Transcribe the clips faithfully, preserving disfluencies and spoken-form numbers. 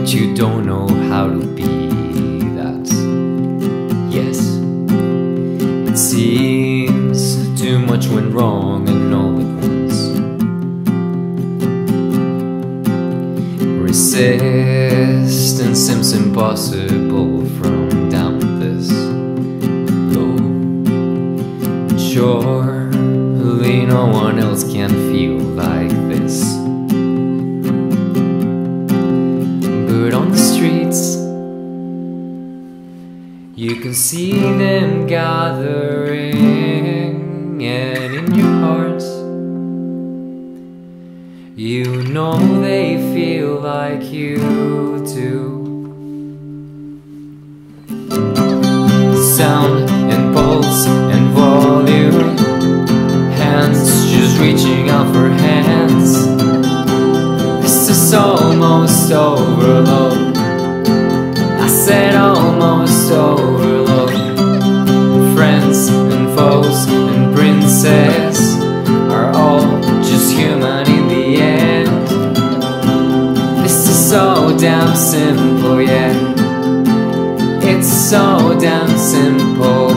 but you don't know how to be that. Yes, it seems too much went wrong and all at once. Resistance seems impossible from down this low. Surely no one else can feel like this. But on the streets, you can see them gathering, and in your heart, you know they feel like you too. Sound and pulse and volume, hands just reaching out for hands. This is almost overload. I said almost overload. Friends and foes and princes are all just human in the end. This is so damn simple, yeah. It's so damn simple.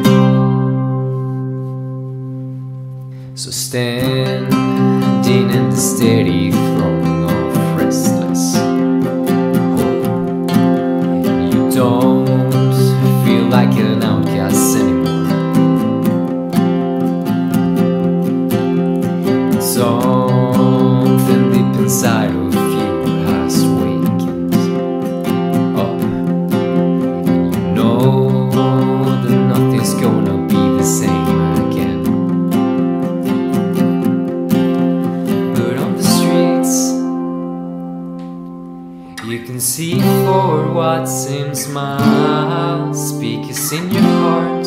So standing in the steady throng of restless hope, you don't feel like an outcast anymore. Something deep inside of you has wakened up, and you know that nothing's gonna be the same again. But on the streets, you can see for what seems miles, because in your heart,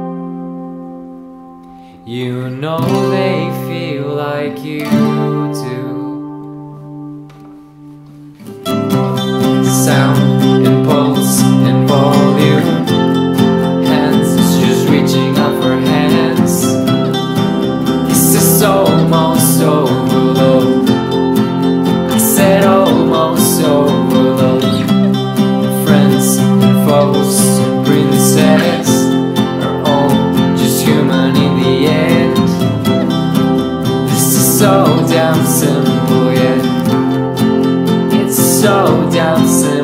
you know they feel like you too. Sound and pulse and volume, hands just reaching out for hands. This is almost overload. I said almost overload. Friends and foes and princes are all just human in the end. This is so damn simple, yeah. It's so damn simple.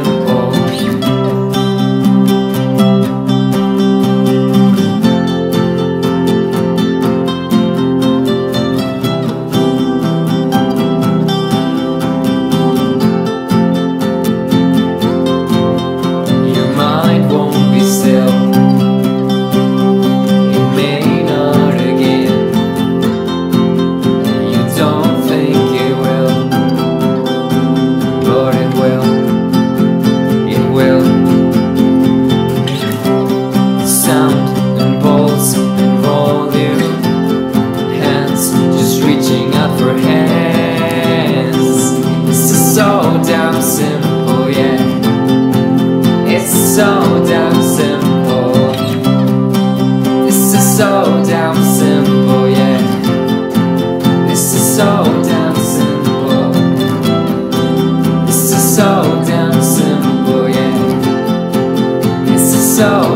Your mind won't be still. It may not again. You don't think it will, but it will. It will. Sound and pulse and volume, hands just reaching out for hands. This is so damn simple, yeah. It's so damn simple. This is so damn simple, yeah. This is so damn simple. This is so damn simple, yeah. This is so